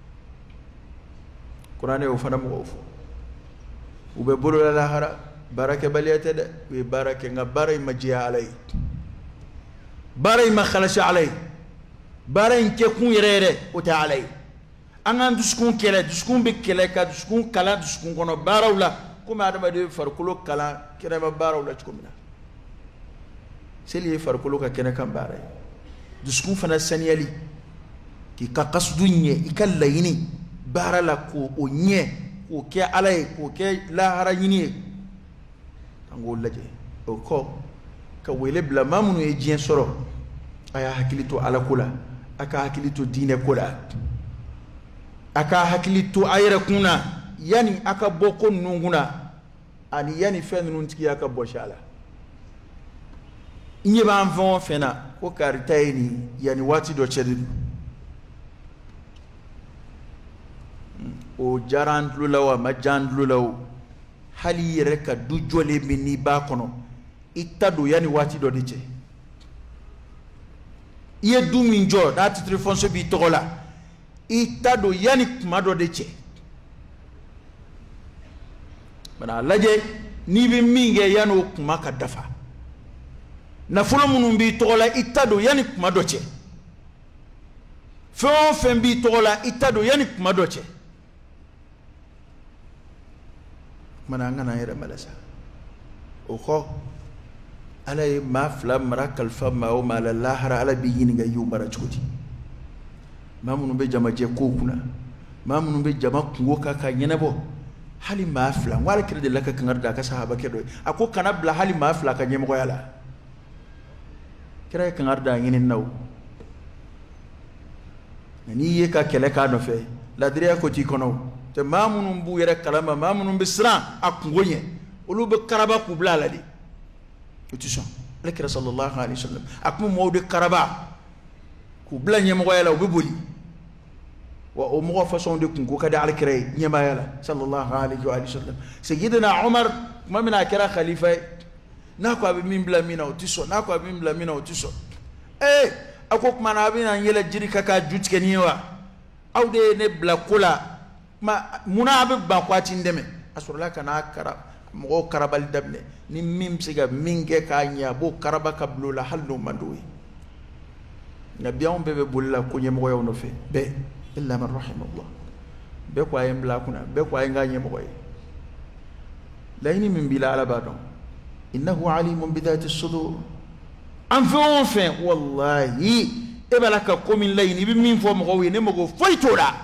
qur'ane o fana mo ofo ube bolo la hara barake baliyata da we barake nga baray majiya alay baray ma khalasha alay baray ke kun yerere o ta alay angan duskun kele duskun be kele ka duskun kala duskun kono barawla kuma adama de farkulo kala kira ba barawla cikumina seli farkulo ka kene kan baray duskun fana saniyali ki ka qasdunye ikallayini barala ko onye ko ke alay ko ke la haranyini ngo laje o ko ka wele bla mamunu e jien soro aya hakilito ala kula aka hakilito dine kula aka hakilito ayra kuna yani aka boko nunguna ani yani fen nuntiki aka boshala inye ba mfon fena ko karitaini yani wati do chedi o jaran lulawa majan lulaw hali reka du jole minni ba kono itado yani wati do diche iye du minjo da titre fonso bi togola itado yani mado diche bana laje ni bi minge yano kuma ka dafa na fulo munun bi togola itado yani mado che fo fen bi togola itado yani mado che mana ngana yere malasa o ko alay ma fla marakal fama o mala lahara ala bi yini nga yumara chudi mamunu be jama je kokuna mamunu be jama kungo kaka nyenabo hali ma fla wala kirde laka kangarda ka sahaba kedo ako kanabla hali ma fla ka nyemo yala kira kangarda nginin naw ni ye ka kele ka no fe la dire ko ti kono te mamunu bu yere kalama mamunu bisra akungonye olu be karaba ku blala di utisha lekira sallallahu alaihi wasallam akmu mawde karaba ku blanye mo yala o be boli wa o mo façon de kungo kada alkire nyema yala sallallahu alaihi wasallam sayyidina umar mamina kira khalifa na ko abi min bla mina utiso na ko abi min bla mina utiso eh akok manabina yela jiri kaka jutke niwa awde ne bla kula ma munabe ba kwati ndeme asurla kana kara mo karabal dabne ni mim siga minge ka nya bo karaba kablu la halu mandui nabiyon bebe bulla ko nyemo yow no fe be illa man rahimallah be ko ayem la kuna be ko ay nga nyemo koy layni min bila ala badon innahu alimun bi dhati as-sudur am fa fa wallahi e balaka ko min layni bi min fo mo ko wi ne mo ko foytoda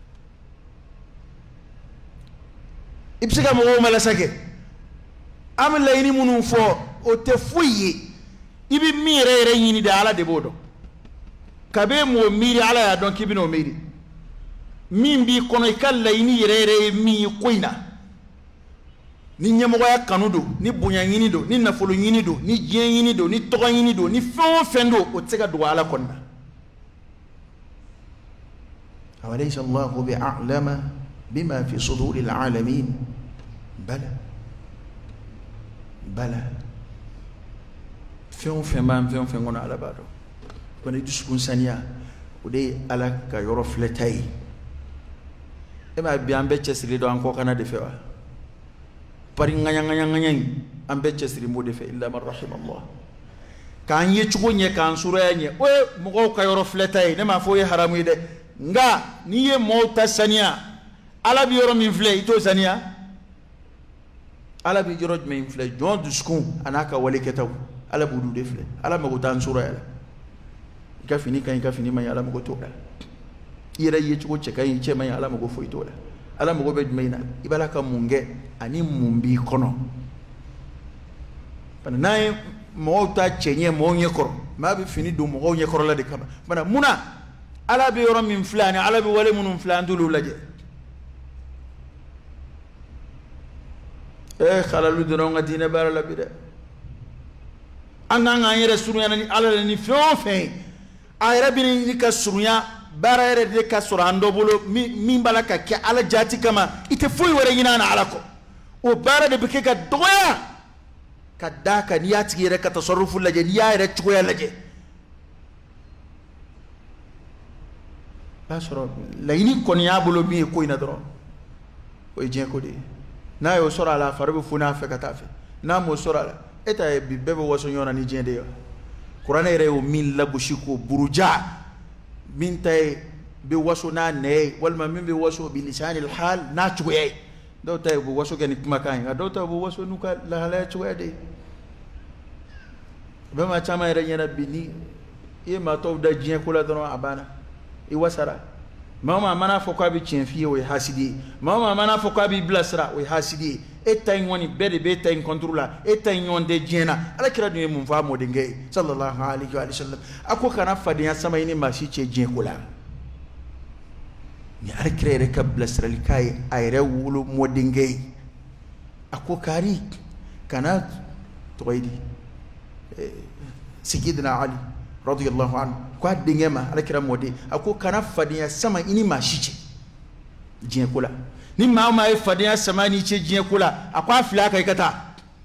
ibsiga mo mala sake am layni munun fo o te fuyi ibi mire re yini da ala de bodo kabe mo miri ala ya don kibino miri min bi kono ikal layni re re mi koina ni nyemo ya kanudo ni bunya yini do ni nafolo yini do ni jien yini do ni togo yini do ni fo fendo o tsega do ala konna awalaysa Allahu bi'alama bima fi suduril alamin bala bala fɛn o fɛn b'an fɛn o fɛn kɔnɔ Ala b'a dɔn. Bana i dusukun saniya o de ye Ala ka yɔrɔ filɛta ye. E m'a bi an bɛɛ cɛsiri dɔn an kɔ kana de fɛ wa? Pari ŋaɲa ŋaɲa ŋaɲa in an bɛɛ cɛsiri m'o de fɛ illa man rahimallah. K'an ye cogo ɲɛ k'an suraya ɲɛ o ye mɔgɔw ka yɔrɔ filɛta ye ne m'a fɔ o ye haramu ye dɛ nka n'i ye mɔgɔw ta saniya Ala bi yɔrɔ min filɛ i t'o saniya Ala bi yɔrɔ jumɛn filɛ jɔn dusukun a n'a ka walikɛtaw Ala b'olu de filɛ Ala mago t'an suraya la i ka fini ka ɲi i ka fini man ɲi Ala mago t'o la i yɛrɛ ye cogo cɛ ka ɲi cɛ man ɲi Ala mago foyi t'o la Ala mago bɛ jumɛn na i b'Ala ka mun kɛ ani mun b'i kɔnɔ n'an ye mɔgɔw ta cɛ ɲɛ mɔgɔw ɲɛ kɔrɔ maa bɛ fini don mɔgɔw ɲɛ kɔrɔ la de kama bana munna Ala bɛ yɔrɔ min filɛ ani Ala bɛ wale minnu filɛ an t'olu lajɛ eh halalu dɔrɔn ka diinɛ baara la bi dɛ an k'an k'an yɛrɛ surunya ni Ala la ni fɛn o fɛn a yɛrɛ bɛ ɲini ka surunya baara yɛrɛ de ka sɔrɔ an dɔ bolo min b'a la ka kɛ Ala jaati kama i tɛ foyi wɛrɛ ɲini an Ala kɔ o baara de bɛ kɛ ka dɔgɔya ka da ka n'i y'a tigi yɛrɛ ka tasarrufu lajɛ n'i y'a yɛrɛ cogoya lajɛ b'a sɔrɔ laɲini kɔni y'a bolo min ye ko in na dɔrɔn o ye diɲɛ ko de ye n'a y'o sɔrɔ a la a fari bɛ funu a fɛ ka taa fɛ n'a m'o sɔrɔ a la e ta ye bi bɛɛ bɛ waso ɲɔgɔn na ni diɲɛ de ye kuranɛ yɛrɛ y'o min lagosi ko buruja min ta ye bɛ waso n'a nɛ ye walima min bɛ waso bi lisanil hal n'a cogoya ye dɔw ta ye u bɛ waso kɛ ni kumakan ye nka dɔw ta u bɛ waso n'u ka lahalaya cogoya de ye bɛɛ maa caman yɛrɛ ɲɛna bi ni i ye maa tɔw da diɲɛ ko la dɔrɔn a banna i wasara maa o maa mana fɔ k'a bɛ tiɲɛ f'i ye o ye hasidi ye maa o maa mana fɔ k'a b'i bilasira o ye hasidi ye e ta in kɔni bɛɛ de b'e ta in kɔnturu la e ta in ɲɔgɔn tɛ diɲɛ na Alakira dun ye mun fɔ a mɔdenkɛ ye sallallahu alaihi wa sallam a ko kana fadenya sama i ni maa si cɛ diɲɛ ko la ni Alakira yɛrɛ ka bilasiralikan ye a yɛrɛ wolo mɔdenkɛ ye a ko kari kana tɔgɔ ye di Sayyidina Ali radiyallahu anhu ko a denkɛ ma Alakira mɔden a ko kana fadenya sama i ni maa si cɛ diɲɛ ko la ni maa o maa ye fadenya sama ni cɛ diɲɛ ko la a ko a fili a kan i ka taa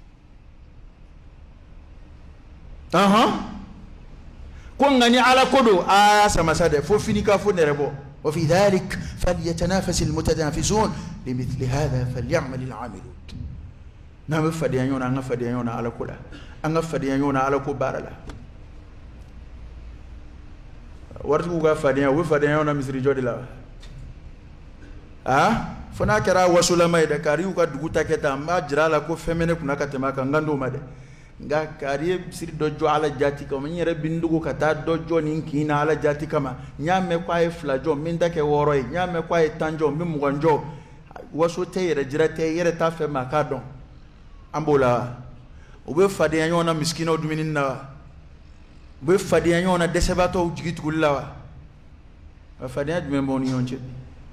ɔhɔn ko nka ni Ala ko don a y'a sama sa dɛ fo fini ka fo nɛrɛ bɔ wa fi dhalik falyatanafasil mutanafisun limithli hadha falyamalil amilun n'an bɛ fadenya ɲɔgɔn na an ka fadenya ɲɔgɔn na Ala ko la an ka fadenya ɲɔgɔn na Ala ko baara la waritigiw ka fadenya u bɛ fadenya ɲɔgɔn na misiri jɔ de la ah fo n'a kɛra wasolama ye dɛ kari y'u ka dugu ta kɛ tan n b'a jira a la ko fɛn bɛ ne kunna ka tɛmɛ a kan n kan t'o ma dɛ nka kari ye misiri dɔ jɔ Ala jaati kama n yɛrɛ bɛ n dogo ka taa dɔ jɔ nin kin na Ala jaati kama n y'a mɛn ko a ye fila jɔ n bɛ n ta kɛ wɔɔrɔ ye n y'a mɛn ko a ye tan jɔ n bɛ mugan jɔ waso tɛ yɛrɛ jira tɛ i yɛrɛ t'a fɛ maa k'a dɔn an b'o la wa u bɛ fadenya ɲɔgɔn na misikinaw dumuni na wa u bɛ fadenya ɲɔgɔn na dɛsɛbaatɔw jigi tuguli la wa nka fadenya jumɛn b'aw ni ɲɔgɔn cɛ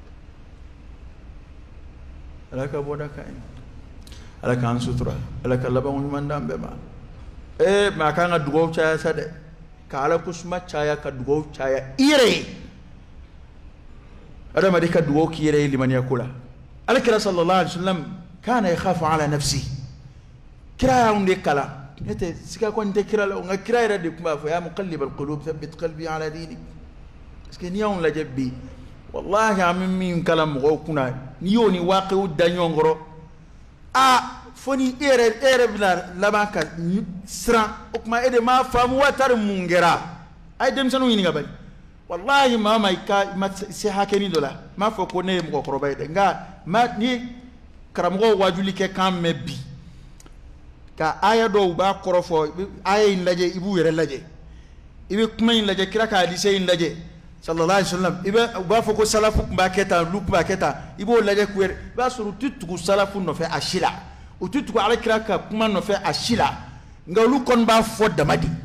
Ala ka bɔda ka ɲi Ala k'an sutura Ala ka laban ɲuman d'an bɛɛ ma ee mɛ a kan ka dugawu caya sa dɛ ka Ala kosuma caya ka dugawu caya i yɛrɛ ye adamaden ka dugawu k'i yɛrɛ ye limaniya ko la Alakira sallallahu alaihi wa sallam kana yakhafu ala nafsi kira y'anw de kalan ne tɛ siga kɔni tɛ kira la nka kira yɛrɛ de tun b'a fɔ ya muqallibal qulub thabbit qalbi ala dinik parce que n'i y'anw lajɛ bi wallahi an bɛ min kalan mɔgɔw kunna n'i y'o ni waqiw da ɲɔgɔn kɔrɔ a fo ni e yɛrɛ e yɛrɛ bɛna laban ka siran o tuma e de m'a faamu wa tari mun kɛra a ye denmisɛnninw ɲininka bani wallahi maa ma i ka ma se hakɛnin dɔ la n m'a fɔ ko ne ye mɔgɔkɔrɔba ye dɛ nka ma ni karamɔgɔw wajuli kɛ kan mɛn bi ka aya dɔw b'a kɔrɔ fɔ aya in lajɛ i b'u yɛrɛ lajɛ i bɛ kuma in lajɛ kira ka hadise in lajɛ sallallahu alaihi wasallam i bɛ u b'a fɔ ko salafu tun b'a kɛ tan olu tun b'a kɛ tan i b'o lajɛ k'u yɛrɛ i b'a sɔrɔ u tɛ tugu salafu nɔfɛ a si la u tɛ tugu alakira ka kuma nɔfɛ a si la nka olu kɔni b'a fɔ dama de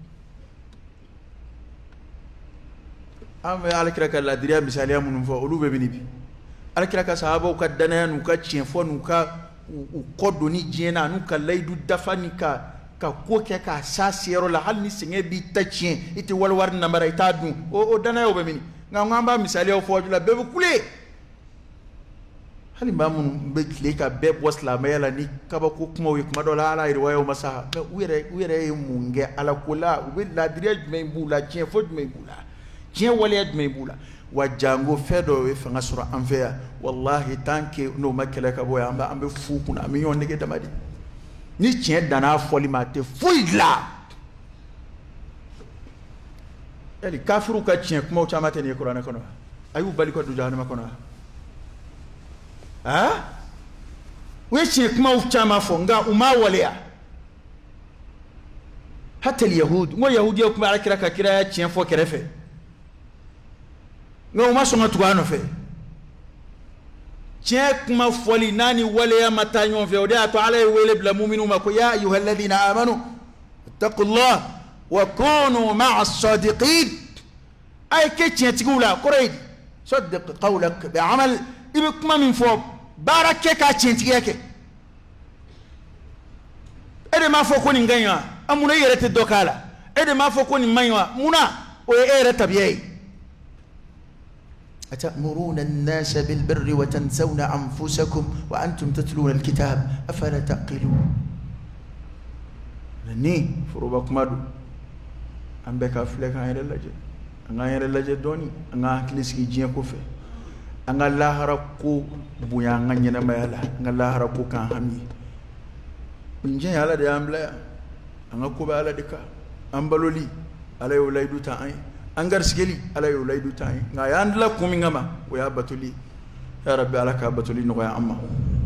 an bɛ alakira ka ladiriya misaliya minnu fɔ olu bɛ min bi alakira ka sahabaw ka danaya n'u ka tiɲɛfɔ n'u ka u kɔ donni diɲɛ na n'u ka layidu dafa ni ka ka ko kɛ k'a s'a seyɔrɔ la hali ni sɛgɛn b'i ta tiɲɛ i tɛ wali wari namara i t'a dun o o danayaw bɛ min nka n ko an b'a misaliyaw fɔ la bɛɛ bɛ kule hali mamun be leka be bosla mayala ni kaba ko kuma wi kuma dola ala riwaya masaha me wire wire munge ala kula wi la direct me bula tien fo me bula tien wale me bula wa jango fedo we fanga sura anfeya wallahi tanke no makela ka boya amba ambe fu kuna ami yon nege damadi ni tien dana foli mate fuidla yali kafiru ka tien kuma o chamate ni qur'ana kono ayu bali ko du jahannama kono ha we tien kuma o chama fo nga uma waliya hatta alyahud ngo yahudi ko ma akira ka kira tien fo kerefe ngo ma so ngatu gano fe tien kuma foli nani waliya matanyo fe o da to ala wele bla mu'minu ma ko ya ayyuhal ladina amanu ittaqullaha wa kunu ma'as sadiqin ay ke tien tigula quraid صدق قولك بعمل ibikuma min fo barake ka tien tigeke ede ma fo ko ni nganya amuna yere te dokala ede ma fo ko ni manywa muna o ere tabiyai atamuruna an-nas bil birri wa tansawna anfusakum wa antum tatluna al-kitab afala taqilun ni furubakumadu ambe ka fleka yere laje anga yere laje doni anga kliski jien ko fe anga lahara ko buya nga nyina mayala anga lahara ko kan hami binje yala de ambla anga ko bala dika ambaloli ala yo laydu ta ay angar sigeli ala yo laydu ta ay nga yandla ko mi ngama o ya batuli ya rabbi alaka batuli no ya amma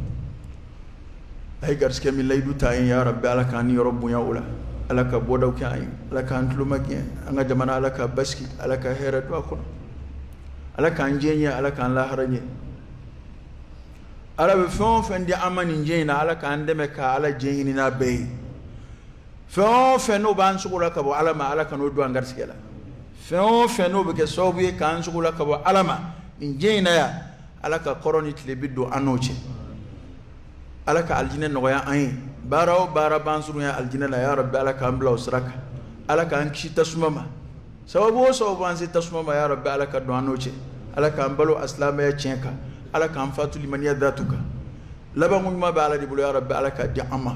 ay gar skemi laydu ta ay ya rabbi alaka ni rabbu ya ula alaka bodaw ka ay alaka antlu magye anga jamana alaka baski alaka hera do ko alaka njenya alaka laharanye ala be fon fen di amani njena alaka andeme ka ala jeni na be fon fen no ban sugula ka bo alama alaka no do angar sikela fon fen no be ke sobu kan sugula ka bo alama njena ya alaka koroni tlebido anoche alaka aljina no ya ay baraw bara ban suru ya aljina la ya rabbi alaka ambla usraka alaka ankishi tasmama sababu sababu anzi tasmama ya rabbi alaka do anoche alaka ambalo aslama ya chenka alaka amfatu liman yadatuka laba nguma ba ala di bulu ya rabbi alaka di amma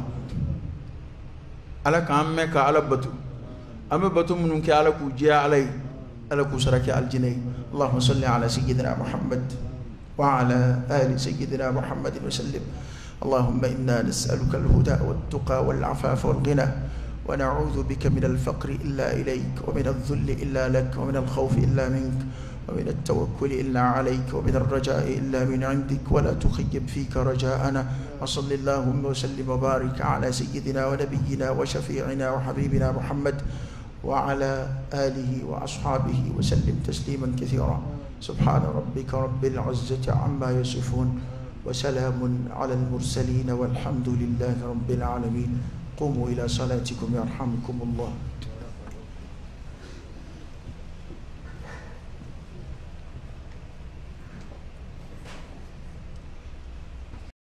alaka amme ka ala batu amme batu munun ki ala ku jiya alai ala ku saraki aljinai allahumma salli ala sayyidina muhammad wa ala ali sayyidina muhammad wa sallim اللهم إنا نسألك الهدى والتقى والعفاف والغنى ونعوذ بك من الفقر إلا إليك ومن الذل إلا لك ومن الخوف إلا منك ومن التوكل إلا عليك ومن الرجاء إلا من عندك ولا تخيب فيك رجاءنا وصل اللهم وسلم وبارك على سيدنا ونبينا وشفيعنا وحبيبنا محمد وعلى آله وأصحابه وسلم تسليما كثيرا سبحان ربك رب العزة عما يصفون وسلام على المرسلين والحمد لله رب العالمين قوموا إلى صلاتكم يرحمكم الله